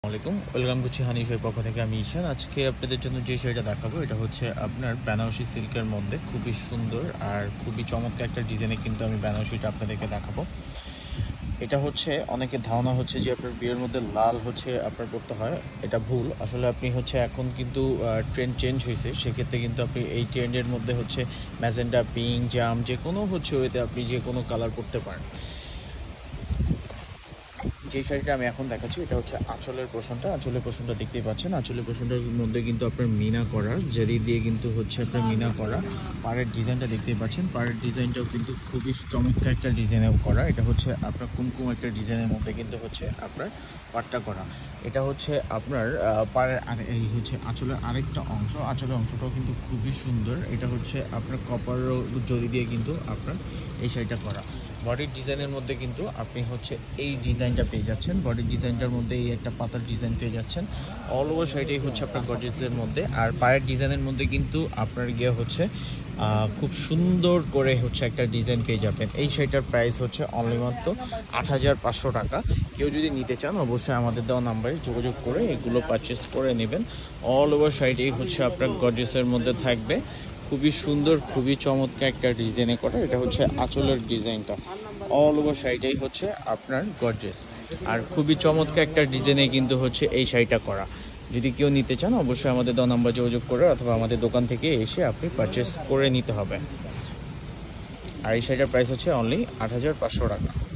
আসসালামাইকুম, ওয়েলকাম করছি হানিফের পক্ষ থেকে। আমি ঈশান। আজকে আপনাদের জন্য যে শাড়িটা দেখাবো এটা হচ্ছে আপনার বেনারসি সিল্কের মধ্যে খুবই সুন্দর আর খুবই চমৎকার একটা ডিজাইনে কিন্তু আমি বেনারসিটা আপনাদেরকে দেখাবো। এটা হচ্ছে অনেকের ধারণা হচ্ছে যে আপনার বিয়ের মধ্যে লাল হচ্ছে আপনার পরতে হয়, এটা ভুল। আসলে আপনি হচ্ছে এখন কিন্তু ট্রেন্ড চেঞ্জ হয়েছে, সেক্ষেত্রে কিন্তু আপনি এই ট্রেন্ডের মধ্যে হচ্ছে ম্যাজেন্ডা, পিঙ্ক, জাম যে কোনো হচ্ছে ওইতে আপনি যে কোনো কালার করতে পারেন। যে শাড়িটা আমি এখন দেখাচ্ছি এটা হচ্ছে আঁচলের পোর্শনটা দেখতেই পাচ্ছেন। আঁচলের পোর্শনটার মধ্যে কিন্তু আপনার মিনা করা, জেরি দিয়ে কিন্তু হচ্ছে আপনার মিনা করা। পাড়ের ডিজাইনটা দেখতেই পাচ্ছেন, পাড়ের ডিজাইনটাও কিন্তু খুবই চমৎকার একটা ডিজাইনেও করা। এটা হচ্ছে আপনার কুমকুম একটা ডিজাইনের মধ্যে কিন্তু হচ্ছে আপনার পাড়টা করা। এটা হচ্ছে আপনার পাড়ের এই হচ্ছে আঁচলের আরেকটা অংশ, আঁচলের অংশটাও কিন্তু খুবই সুন্দর। এটা হচ্ছে আপনার কপার জরি দিয়ে কিন্তু আপনার এই শাড়িটা করা। বডির ডিজাইনের মধ্যে কিন্তু আপনি হচ্ছে এই ডিজাইনটা পেয়ে যাচ্ছেন। বডির ডিজাইনটার মধ্যে এই একটা পাতার ডিজাইন পেয়ে যাচ্ছেন। অল ওভার শাড়িটাই হচ্ছে আপনার গর্জিয়াসের মধ্যে। আর পায়ের ডিজাইনের মধ্যে কিন্তু আপনার গিয়ে হচ্ছে খুব সুন্দর করে হচ্ছে একটা ডিজাইন পেয়ে যাবেন। এই শাড়িটার প্রাইস হচ্ছে অনলি মাত্র ৮৫০০ টাকা। কেউ যদি নিতে চান অবশ্যই আমাদের দেওয়া নাম্বারে যোগাযোগ করে এগুলো পারচেস করে নেবেন। অল ওভার শাড়িটাই হচ্ছে আপনার গর্জিয়াসের মধ্যে থাকবে। খুবই সুন্দর, খুবই চমৎকার একটা ডিজাইনে করা। এটা হচ্ছে আঁচলের ডিজাইনটা। অল ওভার শাড়িটাই হচ্ছে আপনার গর্জিয়াস আর খুবই চমৎকার একটা ডিজাইনে কিন্তু হচ্ছে এই শাড়িটা করা। যদি কেউ নিতে চান অবশ্যই আমাদের দেওয়া নাম্বার যোগাযোগ করে অথবা আমাদের দোকান থেকে এসে আপনি পারচেস করে নিতে হবে। আর এই শাড়িটার প্রাইস হচ্ছে অনলি ৮৫০০ টাকা।